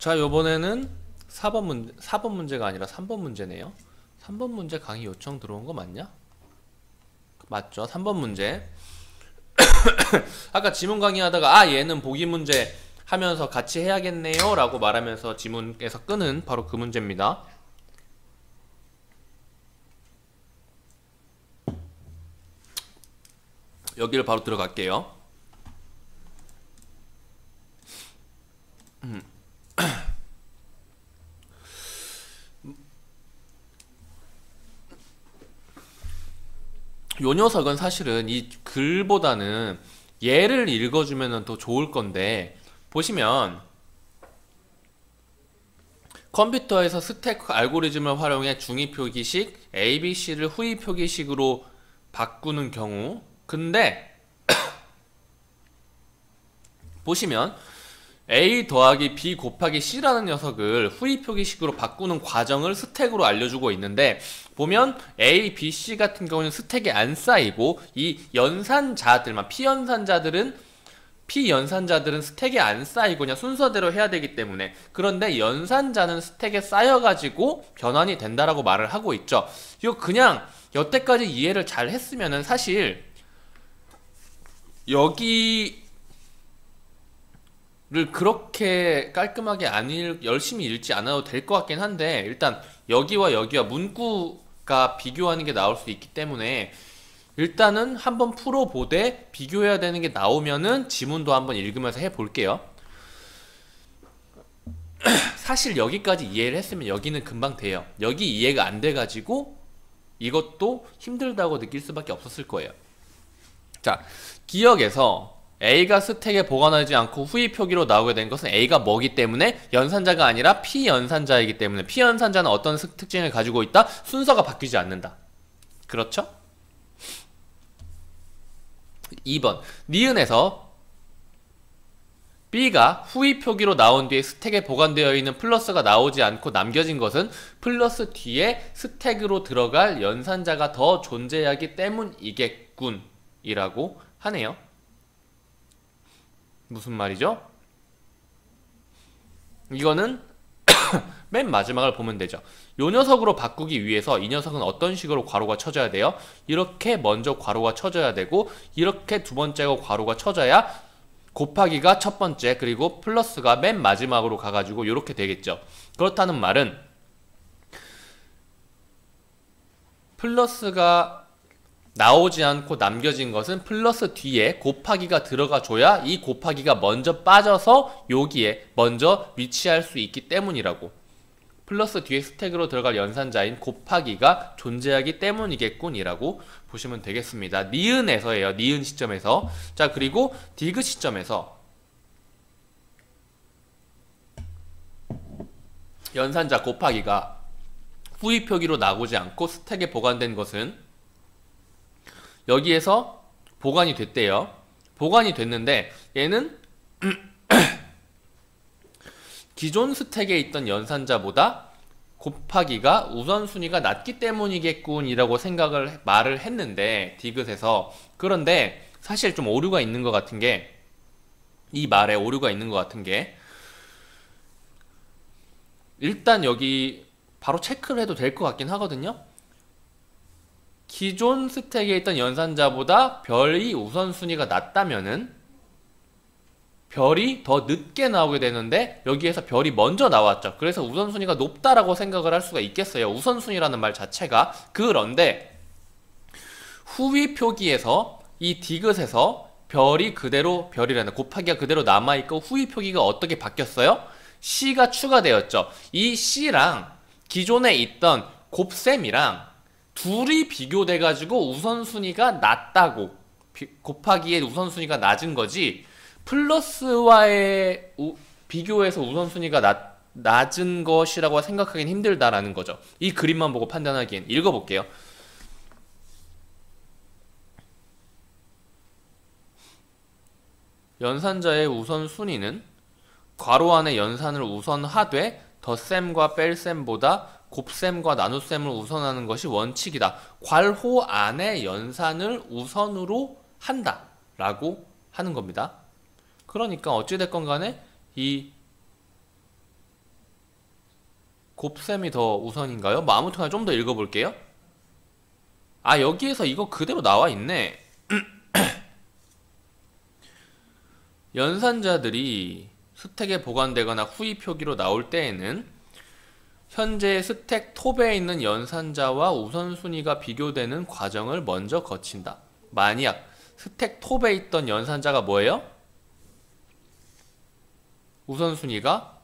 자, 요번에는 4번 문제가 아니라 3번 문제네요. 3번 문제 강의 요청 들어온 거 맞냐? 맞죠? 3번 문제. 아까 지문 강의 하다가 얘는 보기 문제 하면서 같이 해야겠네요 라고 말하면서 지문에서 끄는 바로 그 문제입니다. 여기를 바로 들어갈게요. 요 녀석은 사실은 이 글보다는 얘를 읽어주면 더 좋을 건데, 보시면 컴퓨터에서 스택 알고리즘을 활용해 중위 표기식 ABC를 후위 표기식으로 바꾸는 경우, 근데 보시면 A 더하기 B 곱하기 C라는 녀석을 후위 표기식으로 바꾸는 과정을 스택으로 알려주고 있는데, 보면 A, B, C 같은 경우는 스택이 안 쌓이고 이 연산자들만 피연산자들은 스택이 안 쌓이고 그냥 순서대로 해야 되기 때문에, 그런데 연산자는 스택에 쌓여가지고 변환이 된다라고 말을 하고 있죠. 이거 그냥 여태까지 이해를 잘 했으면은 사실 여기를 그렇게 깔끔하게 열심히 읽지 않아도 될 것 같긴 한데, 일단 여기와 여기와 문구가 비교하는 게 나올 수 있기 때문에 일단은 한번 풀어보되 비교해야 되는 게 나오면은 지문도 한번 읽으면서 해볼게요. 사실 여기까지 이해를 했으면 여기는 금방 돼요. 여기 이해가 안 돼가지고 이것도 힘들다고 느낄 수밖에 없었을 거예요. 자, 기억에서 A가 스택에 보관하지 않고 후위 표기로 나오게 된 것은 A가 뭐기 때문에 연산자가 아니라 피연산자이기 때문에, 피연산자는 어떤 특징을 가지고 있다? 순서가 바뀌지 않는다. 그렇죠? 2번, 니은에서 B가 후위 표기로 나온 뒤에 스택에 보관되어 있는 플러스가 나오지 않고 남겨진 것은 플러스 뒤에 스택으로 들어갈 연산자가 더 존재하기 때문이겠군 이라고 하네요. 무슨 말이죠? 이거는 맨 마지막을 보면 되죠. 요 녀석으로 바꾸기 위해서 이 녀석은 어떤 식으로 괄호가 쳐져야 돼요? 이렇게 먼저 괄호가 쳐져야 되고, 이렇게 두 번째가 괄호가 쳐져야 곱하기가 첫 번째, 그리고 플러스가 맨 마지막으로 가가지고 이렇게 되겠죠. 그렇다는 말은 플러스가 나오지 않고 남겨진 것은 플러스 뒤에 곱하기가 들어가 줘야 이 곱하기가 먼저 빠져서 여기에 먼저 위치할 수 있기 때문이라고. 플러스 뒤에 스택으로 들어갈 연산자인 곱하기가 존재하기 때문이겠군 이라고 보시면 되겠습니다. 니은에서예요. 니은 시점에서. 자, 그리고 디귿 시점에서 연산자 곱하기가 후위 표기로 나오지 않고 스택에 보관된 것은 여기에서 보관이 됐대요. 보관이 됐는데 얘는 기존 스택에 있던 연산자보다 곱하기가 우선순위가 낮기 때문이겠군 이라고 말을 했는데, 디귿에서. 그런데 사실 좀 오류가 있는 것 같은 게, 이 말에 오류가 있는 것 같은 게, 일단 여기 바로 체크를 해도 될 것 같긴 하거든요. 기존 스택에 있던 연산자보다 별이 우선순위가 낮다면은 별이 더 늦게 나오게 되는데 여기에서 별이 먼저 나왔죠. 그래서 우선순위가 높다라고 생각을 할 수가 있겠어요. 우선순위라는 말 자체가. 그런데 후위 표기에서 이 디귿에서 별이라는 곱하기가 그대로 남아있고 후위 표기가 어떻게 바뀌었어요? C가 추가되었죠. 이 C랑 기존에 있던 곱셈이랑 둘이 비교돼가지고 우선순위가 낮다고, 곱하기의 우선순위가 낮은 거지, 플러스와의 비교해서 우선순위가 낮은 것이라고 생각하기는 힘들다라는 거죠. 이 그림만 보고 판단하기엔. 읽어볼게요. 연산자의 우선순위는 괄호 안에 연산을 우선하되 덧셈과 뺄셈보다 곱셈과 나눗셈을 우선하는 것이 원칙이다. 괄호 안에 연산을 우선으로 한다 라고 하는 겁니다. 그러니까 어찌됐건 간에 이 곱셈이 더 우선인가요? 뭐 아무튼 좀 더 읽어볼게요. 아, 여기에서 이거 그대로 나와 있네. 연산자들이 스택에 보관되거나 후위 표기로 나올 때에는 현재 스택 톱에 있는 연산자와 우선순위가 비교되는 과정을 먼저 거친다. 만약 스택 톱에 있던 연산자가 뭐예요? 우선순위가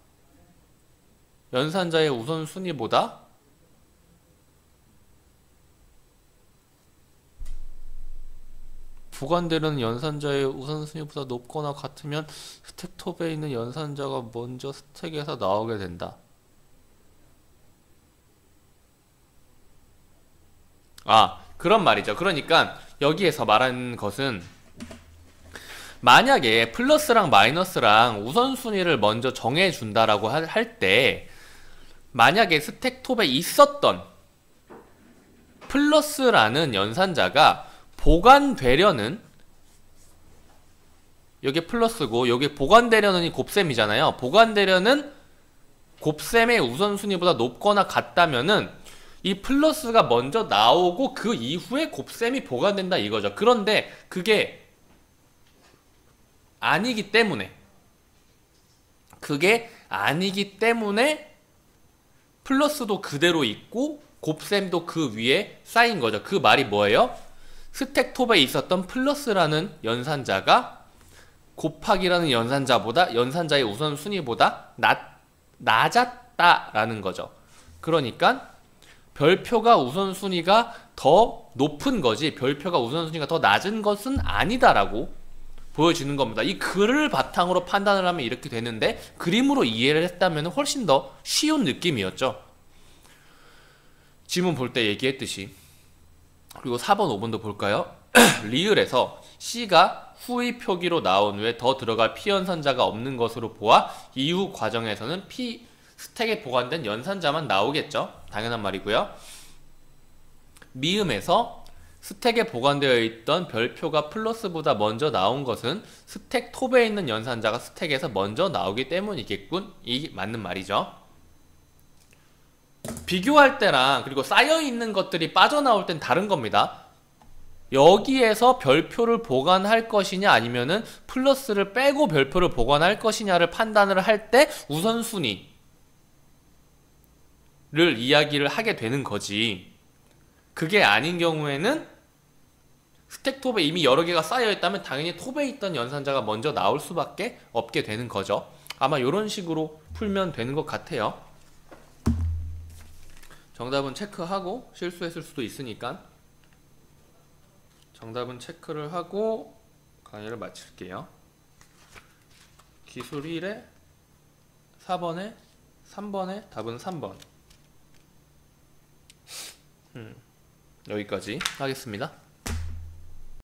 연산자의 우선순위보다 보관되는 연산자의 우선순위보다 높거나 같으면 스택 톱에 있는 연산자가 먼저 스택에서 나오게 된다. 아, 그런 말이죠. 그러니까 여기에서 말하는 것은 만약에 플러스랑 마이너스랑 우선순위를 먼저 정해준다라고 할 때 만약에 스택 톱에 있었던 플러스라는 연산자가 보관되려는 여기 플러스고 여기 보관되려는이 곱셈이잖아요. 보관되려는 곱셈의 우선순위보다 높거나 같다면은 이 플러스가 먼저 나오고 그 이후에 곱셈이 보관된다 이거죠. 그런데 그게 아니기 때문에 플러스도 그대로 있고 곱셈도 그 위에 쌓인 거죠. 그 말이 뭐예요? 스택 톱에 있었던 플러스라는 연산자가 곱하기라는 연산자의 우선순위보다 낮았다라는 거죠. 그러니까 별표가 우선순위가 더 높은 거지 별표가 우선순위가 더 낮은 것은 아니다라고 보여주는 겁니다. 이 글을 바탕으로 판단을 하면 이렇게 되는데 그림으로 이해를 했다면 훨씬 더 쉬운 느낌이었죠. 지문 볼 때 얘기했듯이. 그리고 4번, 5번도 볼까요? 리을에서 C가 후위 표기로 나온 후에 더 들어갈 피연산자가 없는 것으로 보아 이후 과정에서는 스택에 보관된 연산자만 나오겠죠. 당연한 말이고요. 미음에서 스택에 보관되어 있던 별표가 플러스보다 먼저 나온 것은 스택 톱에 있는 연산자가 스택에서 먼저 나오기 때문이겠군. 이 맞는 말이죠. 비교할 때랑 그리고 쌓여있는 것들이 빠져나올 땐 다른 겁니다. 여기에서 별표를 보관할 것이냐 아니면은 플러스를 빼고 별표를 보관할 것이냐를 판단을 할 때 우선순위를 이야기를 하게 되는 거지. 그게 아닌 경우에는 스택 톱에 이미 여러 개가 쌓여 있다면 당연히 톱에 있던 연산자가 먼저 나올 수밖에 없게 되는 거죠. 아마 이런 식으로 풀면 되는 것 같아요. 정답은 체크하고 실수했을 수도 있으니까 정답은 체크를 하고 강의를 마칠게요. 기술 1에 4번에 3번에 답은 3번. 여기까지 하겠습니다.